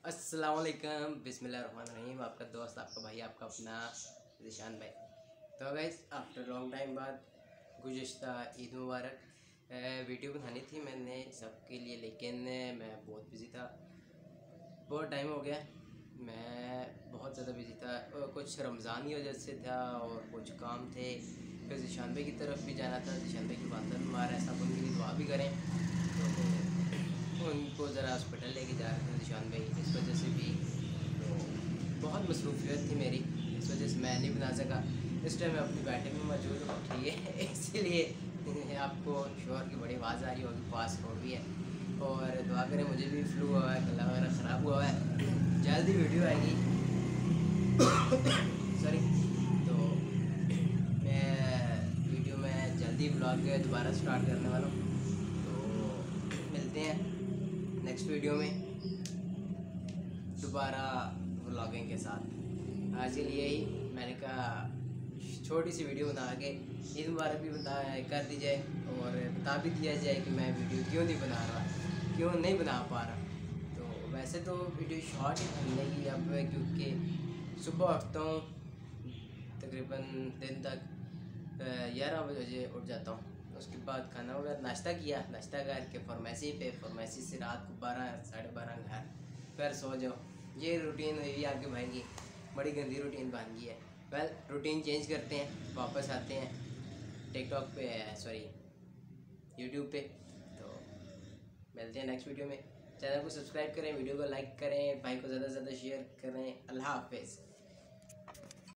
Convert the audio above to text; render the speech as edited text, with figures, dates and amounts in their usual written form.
अस्सलाम वालेकुम, बिस्मिल्लाहिर्रहमानिर्रहीम। आपका दोस्त, आपका भाई, आपका अपना ज़ीशान भाई। तो गाइस, आफ्टर लॉन्ग टाइम बाद गुज़िश्ता ईद मुबारक वीडियो बनानी थी मैंने सबके लिए, लेकिन मैं बहुत बिज़ी था। बहुत टाइम हो गया, मैं बहुत ज़्यादा बिज़ी था। कुछ रमज़ान की वजह से था और कुछ काम थे। फिर ज़ीशान भाई की तरफ भी जाना था। ज़ीशान भाई की वालदा बीमार है, सब उनके लिए दुआ भी करें। तो उनको ज़रा हॉस्पिटल लेके जा रहे थे ज़ीशान भाई, इस वजह से भी तो बहुत मसरूफियत थी मेरी, इस वजह से मैं नहीं बना सका। इस टाइम मैं अपनी बैठक में मौजूद हूँ, ठीक है। इसीलिए आपको शोर की बड़ी आवाज़ आ रही होगी, पास रोड भी है। और दुआ करें, मुझे भी फ्लू हुआ है, गला वगैरह ख़राब हुआ है। जल्दी वीडियो आएगी। सॉरी। तो मैं वीडियो में जल्दी ब्लॉग दोबारा स्टार्ट करने वाला हूँ। तो मिलते हैं नेक्स्ट वीडियो में दोबारा व्लॉगिंग के साथ। आज के लिए ही मैंने कहा छोटी सी वीडियो बना के ईद मुबारक भी बता कर दी जाए और बता भी दिया जाए कि मैं वीडियो क्यों नहीं बना रहा, क्यों नहीं बना पा रहा। तो वैसे तो वीडियो शॉर्ट ही बनने की अब, क्योंकि सुबह उठता हूँ तकरीबन दिन तक 11 बजे उठ जाता हूँ। उसके बाद खाना वगैरह नाश्ता किया, नाश्ता करके फॉर्मेसी से रात को 12 साढ़े 12 घर, फिर सो जाओ। ये रूटीन हुई आपके भाई की, बड़ी गंदी रूटीन बन गई है। वेल, रूटीन चेंज करते हैं, वापस आते हैं टिकटॉक पे, सॉरी यूट्यूब पे। तो मिलते हैं नेक्स्ट वीडियो में। चैनल को सब्सक्राइब करें, वीडियो को लाइक करें, भाई को ज़्यादा से ज़्यादा शेयर करें। अल्लाह हाफिज़।